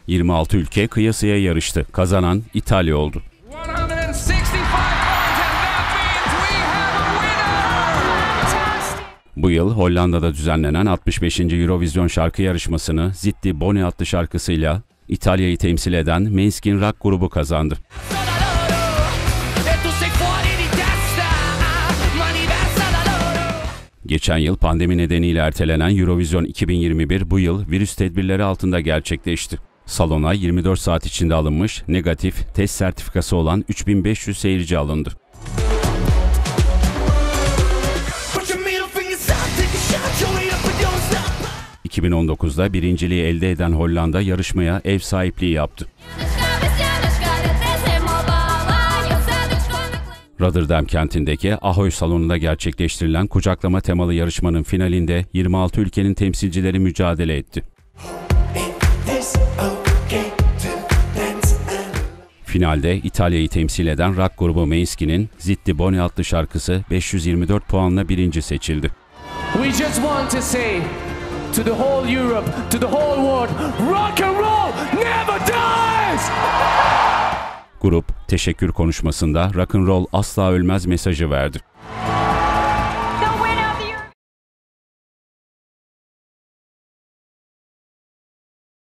26 ülke kıyasıya yarıştı. Kazanan İtalya oldu. Bu yıl Hollanda'da düzenlenen 65. Eurovision şarkı yarışmasını Zitti Boni adlı şarkısıyla İtalya'yı temsil eden Måneskin rock grubu kazandı. Geçen yıl pandemi nedeniyle ertelenen Eurovision 2021 bu yıl virüs tedbirleri altında gerçekleşti. Salona 24 saat içinde alınmış, negatif test sertifikası olan 3500 seyirci alındı. 2019'da birinciliği elde eden Hollanda yarışmaya ev sahipliği yaptı. Rotterdam kentindeki Ahoy salonunda gerçekleştirilen kucaklama temalı yarışmanın finalinde 26 ülkenin temsilcileri mücadele etti. Finalde İtalya'yı temsil eden rock grubu Måneskin'in Zitti Boni adlı şarkısı 524 puanla birinci seçildi. We just want to say to the whole Europe, to the whole world, rock and roll never dies! Grup, teşekkür konuşmasında rock and roll asla ölmez mesajı verdi.